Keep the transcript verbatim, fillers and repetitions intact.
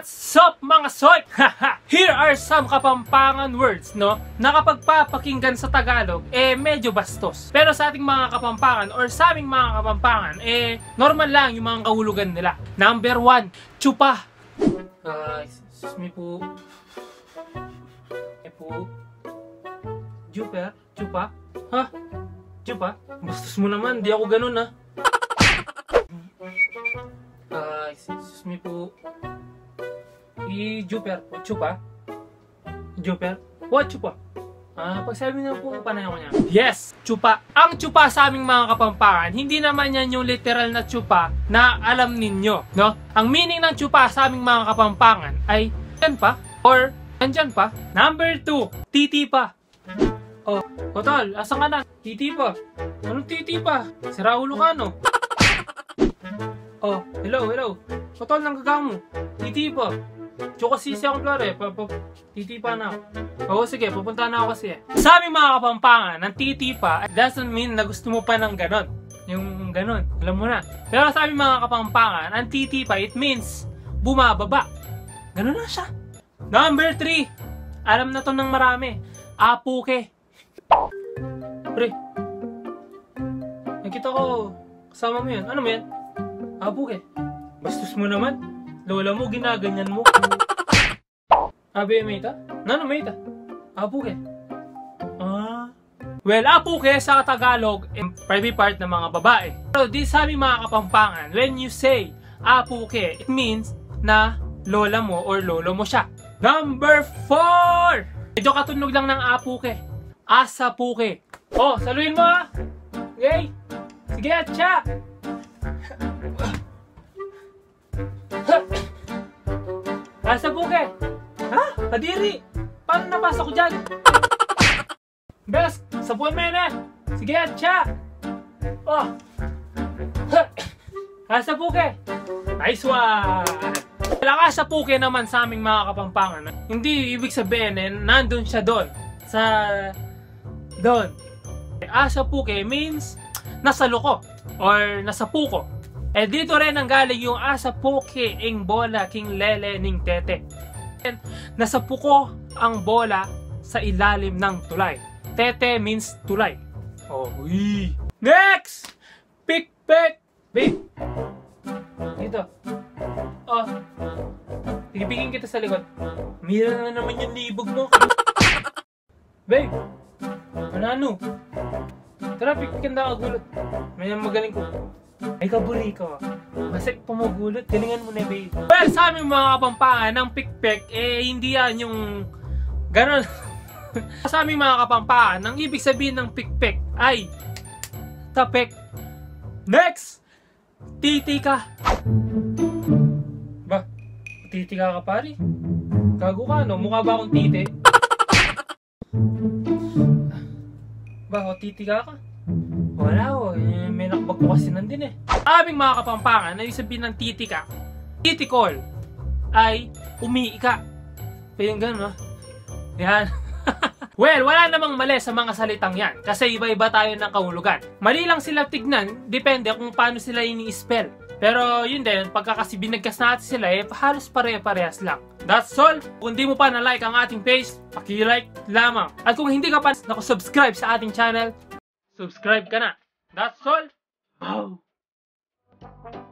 What's up mga soy? Here are some Kapampangan words, no? Na kapag papakinggan sa Tagalog, eh medyo bastos. Pero sa ating mga Kapampangan or sa aming mga Kapampangan, eh normal lang yung mga kahulugan nila. Number one, tsupa. Uh, excuse me po. Eh po. Juper? Tsupa? Ha? Tsupa? Bastos mo naman, di ako ganun ha. Uh, excuse me po. I-Juper po, tsupa? Juper? What tsupa? Ah, pagsabi na po panay ako niya. Yes, tsupa. Ang tsupa sa aming mga Kapampangan, hindi naman yan yung literal na tsupa na alam ninyo, no? Ang meaning ng tsupa sa aming mga Kapampangan ay yan pa or nandyan pa. Number two, titi pa. Oh, Kotol, asan ka na? Titi pa. Anong titi pa? Sira ulo ka, no? Oh, hello, hello. Kotol, nang gagawa mo. Titi pa. Tsaka sisi akong klare, titipa na ako. Oo, sige, pupunta na ako kasi eh. Sa aming mga Kapampangan, ang titipa doesn't mean na gusto mo pa ng ganon. Yung ganon, alam mo na. Pero sa aming mga Kapampangan, ang titipa, it means bumababa. Ganon na siya. Number three, alam na to ng marami. Apuke. Pre, nakita ko, kasama mo yan. Ano mo yan? Apuke. Bastos mo naman. Lola mo, ginaganyan mo. Abi, Mayta? Nano, Mayta? Apuke. Ah. Well, apuke sa Tagalog, in private part ng mga babae. Pero di sa aming mga Kapampangan, when you say apuke, it means na lola mo or lolo mo siya. Number four! Medyo katunog lang ng apuke. Asapuke. Oh, saluhin mo ha! Okay? Sige, atcha! Asapuke! Ha? Kadiri! Paano napasok ko dyan? Bes! Sapuan mo yun eh! Sige, atcha! Oh! Asapuke! Nice one! Walang asapuke naman sa aming mga Kapampangan. Hindi ibig sabihin eh, nandun siya doon. Sa... doon. Asapuke means nasa loko or nasa puko. Eh dito rin ang galing yung asapuke ing bola king lele ning tete. Nasa puko ang bola sa ilalim ng tulay. Tete means tulay. Oh, uy. Next! Pick-pick! Babe! Dito. Oh. Tigibigin kita sa likod. Mira na naman yung libog mo. Babe! Ano? Tara, pick-pick na kagulot. May magaling ko. Ay kabuli ko. Masik pumagulot. Galingan mo na, babe. Well, sa aming mga Kapampangan, ng pick-pick, eh, hindi yan yung ganon. Sa aming mga Kapampangan, ang ibig sabihin ng pick-pick ay tapik. Next! Titi ka. Ba? Titi ka ka, pari? Gago ka, no? Mukha ba akong titi? Ba, o titi ka ka? Wala o, eh, may nakabag ko kasi nandun eh. Aming mga Kapampangan, na yung sabihin ng titi ka, titikol, ay umiika. Pero yung gano'n, no? Yan. Well, wala namang mali sa mga salitang yan, kasi iba-iba tayo ng kahulugan. Mali lang sila tignan, depende kung paano sila ini-spell. Pero yun din, pagka kasi binagkas natin sila, eh, halos pare-parehas lang. That's all. Kung di mo pa na-like ang ating page, paki-like lamang. At kung hindi ka pa nakasubscribe sa ating channel, subscribe ka na. That's all. Wow.